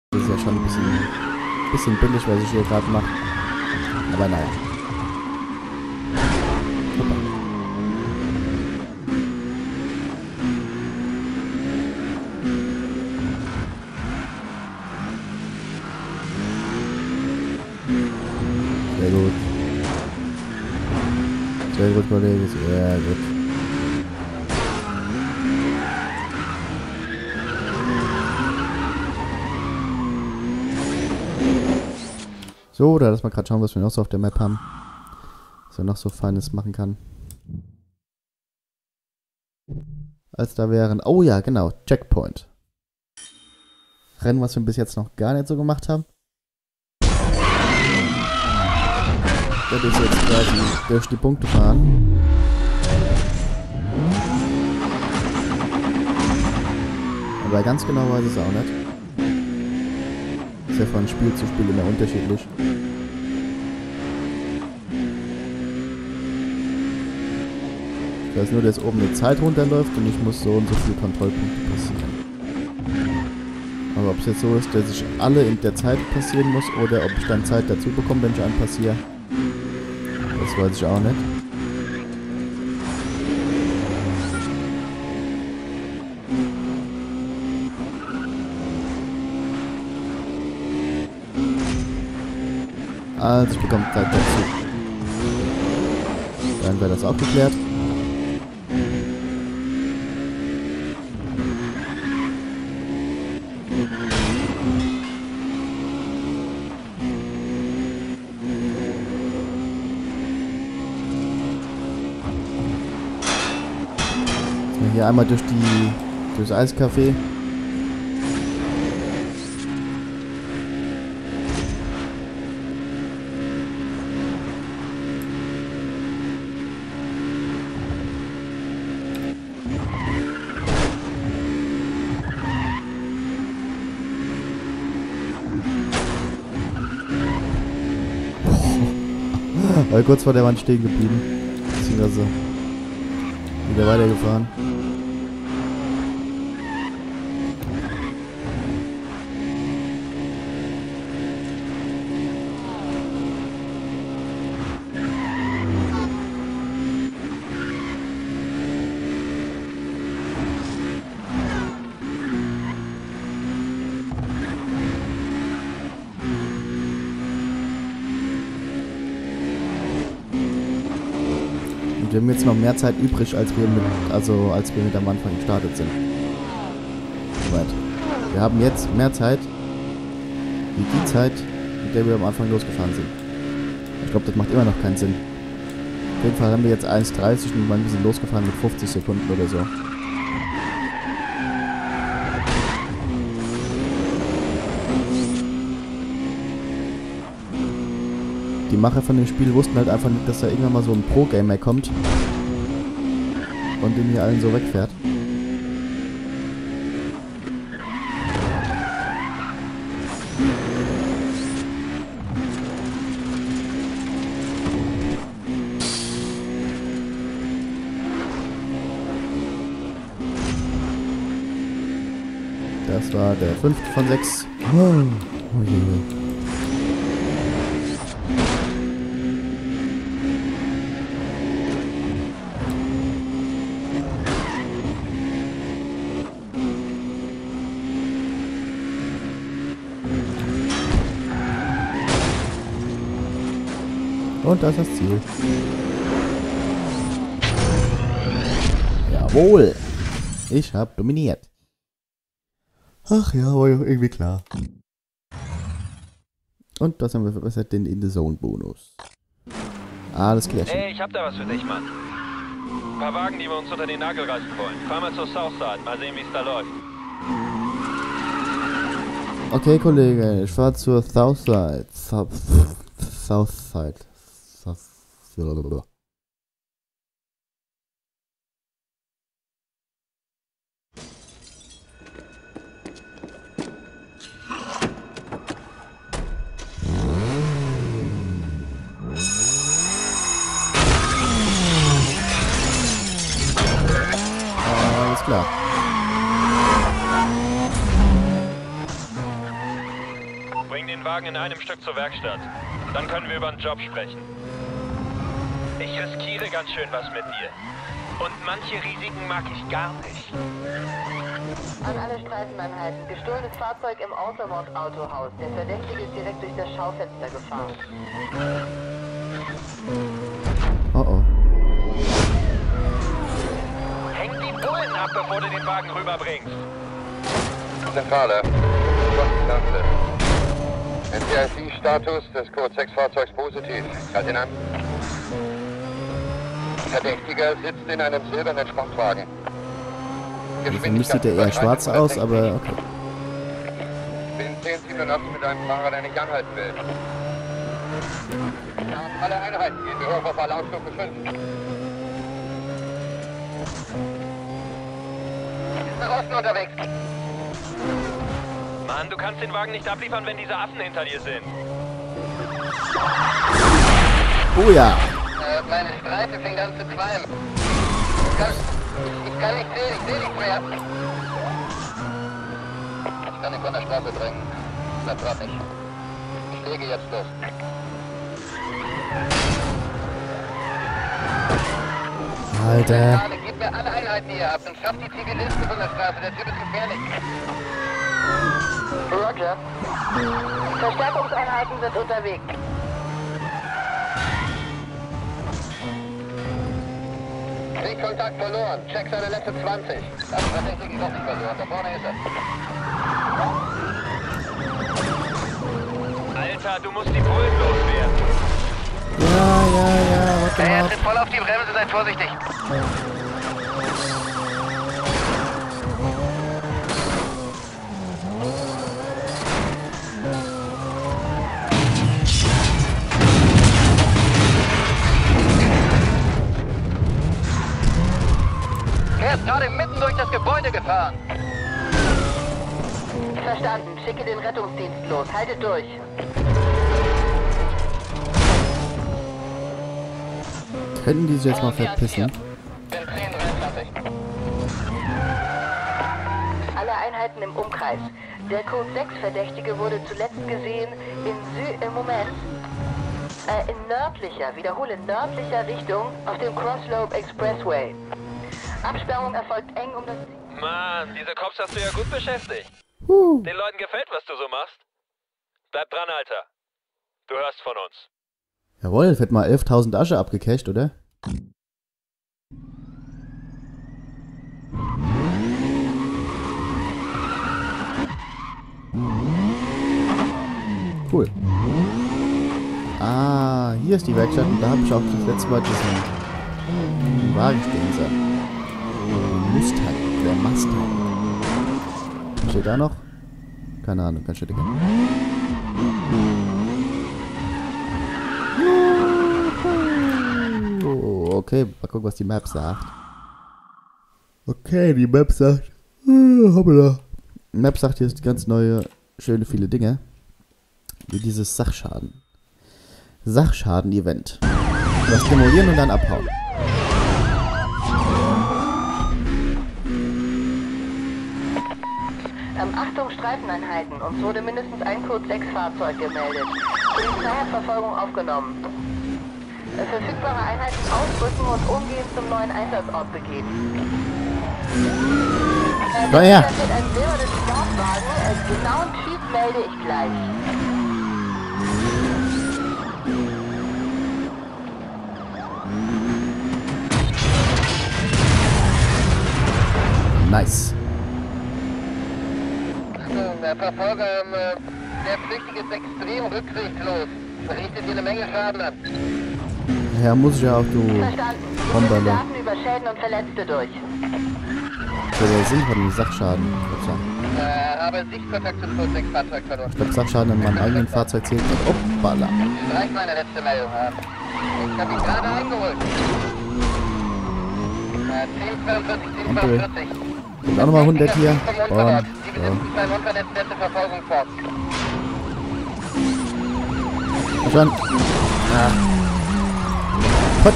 Das ist ja schon ein bisschen billig, was ich hier gerade mache. Aber naja. Super. Sehr gut. Sehr gut, Kollege. Sehr gut. So, da lass mal gerade schauen, was wir noch so auf der Map haben. Was er noch so Feines machen kann. Als da wären... Oh ja, genau. Checkpoint. Rennen, was wir bis jetzt noch gar nicht so gemacht haben. Das ist jetzt quasi durch die Punkte fahren. Aber ganz genau weiß ich es auch nicht. Ist ja von Spiel zu Spiel immer unterschiedlich. Ich weiß nur, dass oben eine Zeit runterläuft und ich muss so und so viele Kontrollpunkte passieren. Aber ob es jetzt so ist, dass ich alle in der Zeit passieren muss oder ob ich dann Zeit dazu bekomme, wenn ich einen passiere, das weiß ich auch nicht. Also ich bekomme Zeit dazu. Dann wäre das auch geklärt. Hier einmal durchs Eiscafé. War kurz vor der Wand stehen geblieben. Beziehungsweise wieder weitergefahren. Und wir haben jetzt noch mehr Zeit übrig, als wir mit am Anfang gestartet sind. Soweit. Wir haben jetzt mehr Zeit, wie die Zeit, mit der wir am Anfang losgefahren sind. Ich glaube, das macht immer noch keinen Sinn. Auf jeden Fall haben wir jetzt 1,30 und wir sind losgefahren mit 50 Sekunden oder so. Die Macher von dem Spiel wussten halt einfach nicht, dass da irgendwann mal so ein Pro-Gamer kommt und den hier allen so wegfährt. Das war der 5. von 6. Oh je. Und das ist das Ziel. Jawohl! Ich hab dominiert. Ach ja, war ja irgendwie klar. Und das haben wir verbessert, den In-the-Zone-Bonus. Alles klar. Hey, ich hab da was für dich, Mann. Ein paar Wagen, die wir uns unter den Nagel reißen wollen. Fahr mal zur Southside, mal sehen, wie es da läuft. Okay, Kollege, ich fahr zur Southside. Southside. Alles klar. Bring den Wagen in einem Stück zur Werkstatt. Dann können wir über einen Job sprechen. Ich riskiere ganz schön was mit dir. Und manche Risiken mag ich gar nicht. An alle Streifeneinheiten. Gestohlenes Fahrzeug im Automord-Autohaus. Der Verdächtige ist direkt durch das Schaufenster gefahren. Oh oh. Häng die Bullen ab, bevor du den Wagen rüberbringst. Zentrale. NTIC-Status des Code 6-Fahrzeugs positiv. Halt ihn an. Verdächtiger sitzt in einem silbernen Sportwagen. Für mich sieht er eher schwarz aus, aber okay. Bin 1087 mit einem Fahrer, der nicht anhalten will. Alle Einheiten gehen wir hoch auf Alarmstufe 5. Ist nach Osten unterwegs. Mann, du kannst den Wagen nicht abliefern, wenn diese Affen hinter dir sind. Oh ja. Meine Streife fängt an zu qualmen. Ich kann nicht sehen, ich sehe nichts mehr. Ich kann ihn von der Straße drängen. Bleib dran nicht. Ich lege jetzt los. Alter. Gib mir alle Einheiten, die ihr habt, und schafft die Zivilisten von der Straße. Der Typ ist gefährlich. Roger. Verstärkungseinheiten sind unterwegs. Kontakt verloren. Check seine letzte 20. Das Verdächtige ist auch nicht verloren. Da vorne ist er. Alter, du musst die Bullen loswerden. Ja, warte Er mal. tritt voll auf die Bremse, seid vorsichtig. Er ist gerade mitten durch das Gebäude gefahren. Verstanden. Schicke den Rettungsdienst los. Haltet durch. Könnten die sich jetzt mal verpissen? Bin 10:23. Alle Einheiten im Umkreis. Der Code 6 Verdächtige wurde zuletzt gesehen in nördlicher, wiederhole nördlicher Richtung auf dem Crosslope Expressway. Absperrung erfolgt eng um das... Mann, diese Cops hast du ja gut beschäftigt. Den Leuten gefällt, was du so machst. Bleib dran, Alter. Du hörst von uns. Jawohl, wird mal 11.000 Asche abgecasht, oder? Cool. Ah, hier ist die Werkstatt und da habe ich auch das letzte Mal diesen Wagen stehen sehen. Mustang, der Mustang. Steht da noch? Keine Ahnung, kann steht egal. Oh, okay, mal gucken, was die Map sagt. Okay, die Map sagt... Hoppala. Die Map sagt hier ist ganz neue, schöne, viele Dinge. Wie dieses Sachschaden. Sachschaden-Event. Das demolieren und dann abhauen. Achtung, Streifeneinheiten. Uns wurde mindestens ein Code 6 Fahrzeug gemeldet. Polizei hat Verfolgung aufgenommen. Verfügbare Einheiten ausrücken und umgehend zum neuen Einsatzort begeben. Komm her! Da steht ein silbernes Sportwagen. Genauen Typ melde ich gleich. Nice. Der Verfolger, der Pflichtige ist extrem rücksichtslos. Richtet hier eine Menge Schaden an. Ja, muss ich ja auch, du Verstanden. Bomberle. Daten über Schäden und Verletzte durch. Für den Sinn von dem Sachschaden. Habe Sichtkontakt zum Code 6 Fahrzeug verloren. Ich glaube, Sachschaden in meinem eigenen Fahrzeug zählt nicht. Hoppala. Das reicht meine letzte Meldung. Ich habe ihn gerade eingeholt. 10:42, 10:42. Sind auch nochmal 100 hier. Bam. Die besetzen beim Unvernetzten letzte Verfolgung fort. Schon. Ah. Put.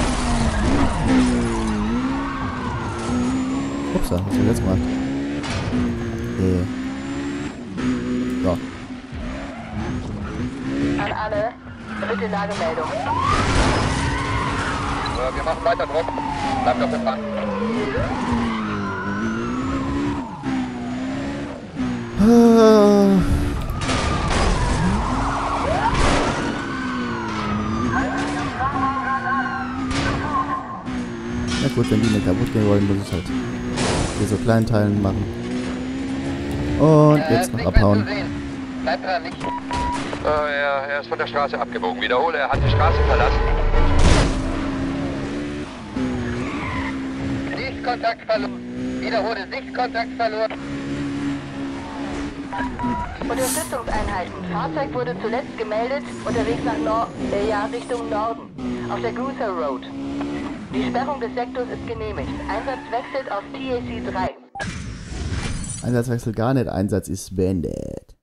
Upsa, was hab ich jetzt gemacht? So. An alle, bitte Lagemeldung. Wir machen weiter Druck. Bleibt auf der Fahrt. Na gut, wenn die nicht kaputt gehen wollen, muss ich halt hier so kleinen Teilen machen. Und jetzt noch abhauen. Bleib dran, nicht. Er ist von der Straße abgebogen. Wiederhole, er hat die Straße verlassen. Sichtkontakt verloren. Wiederhole, Sichtkontakt verloren. Unterstützungseinheiten. Fahrzeug wurde zuletzt gemeldet, unterwegs nach Richtung Norden, auf der Goose Road. Die Sperrung des Sektors ist genehmigt. Einsatz wechselt auf TAC 3. Einsatzwechsel gar nicht, Einsatz ist beendet.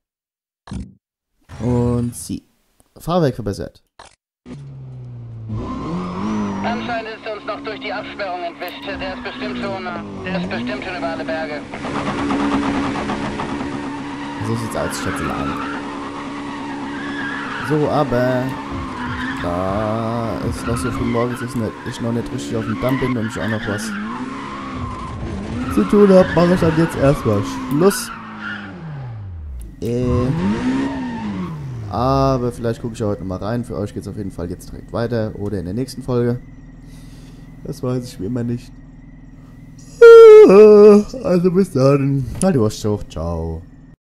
Und sie. Fahrwerk verbessert. Anscheinend ist er uns noch durch die Absperrung entwischt. Der ist bestimmt schon über alle Berge. So sieht's aus, Schätzelein. So, aber da es noch so früh morgens ist, ich noch nicht richtig auf dem Damm bin und ich auch noch was zu tun habe, mache ich dann jetzt erstmal Schluss. Aber vielleicht gucke ich auch heute noch mal rein. Für euch geht es auf jeden Fall jetzt direkt weiter oder in der nächsten Folge. Das weiß ich wie immer nicht. Also bis dann. Halt die Wurst hoch. Ciao.